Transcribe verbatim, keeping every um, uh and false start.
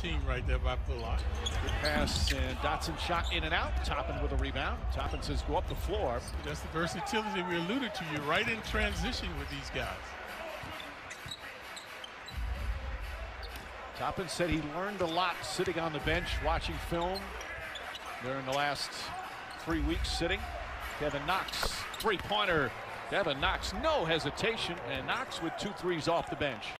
team right there by Bullock. Good pass, and Dotson shot in and out. Toppin with a rebound. Toppin says go up the floor. That's the versatility we alluded to. You're right in transition with these guys. Toppin said he learned a lot sitting on the bench, watching film during the last three weeks sitting. Kevin Knox, three-pointer. Kevin Knox, no hesitation, and Knox with two threes off the bench.